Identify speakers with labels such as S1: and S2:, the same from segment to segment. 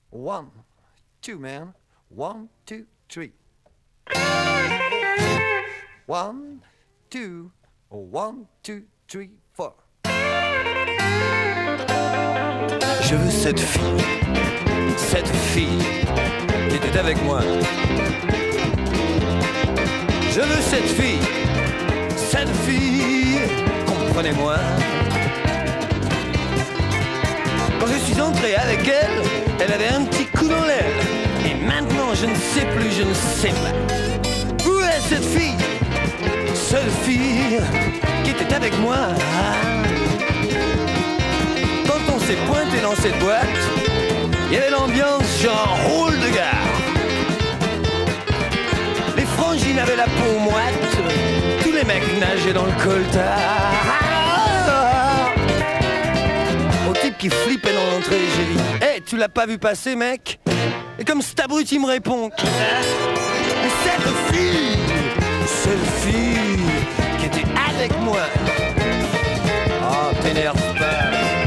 S1: 1, 2, man. 1, 2, 3. 1, 2, 1, 2, 3, 4. Je veux cette fille qui était avec moi. Je veux cette fille, comprenez-moi. Quand je suis entré avec elle, elle avait un petit coup dans l'aile. Et maintenant je ne sais plus, je ne sais pas. Où est cette fille qui était avec moi? Quand on s'est pointé dans cette boîte, il y avait l'ambiance genre rôle de gare. Les frangines avaient la peau moite, tous les mecs nageaient dans le coltard. Au type qui flippait dans l'entrée, j'ai dit hey, tu l'as pas vu passer, mec? Et comme cet abruti me répond mais cette fille qui était avec moi. Oh, t'énerve pas.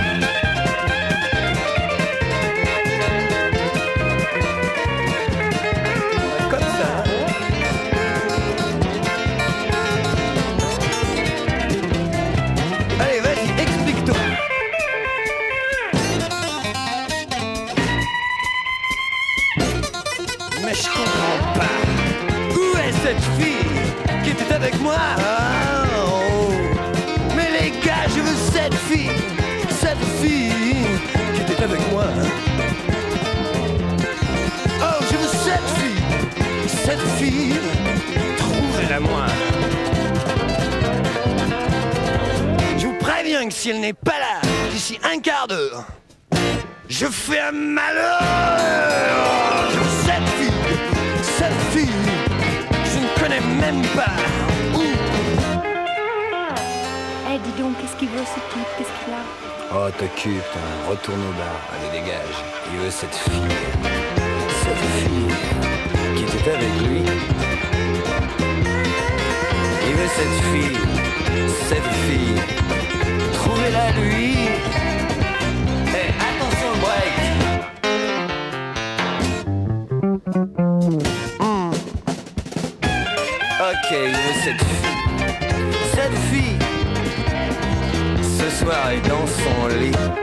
S1: Comme ça. Allez, vas-y, explique-toi. Mais je comprends pas. Où est cette fille qui était avec moi? Oh. Mais les gars, je veux cette fille qui était avec moi. Oh, je veux cette fille, trouvez-la moi. Je vous préviens que si elle n'est pas là d'ici un quart d'heure, je fais un malheur. Je veux cette fille, je ne connais même pas.
S2: Eh, dis donc, qu'est-ce qu'il veut ce type? Qu'est-ce qu'il a?
S1: Oh, t'occupe, retourne au bar, allez, dégage. Il veut cette fille qui était avec lui. Il veut cette fille, trouvez-la lui. Eh, attention le break. Ok, il veut cette fille. Ce soir est dans son lit.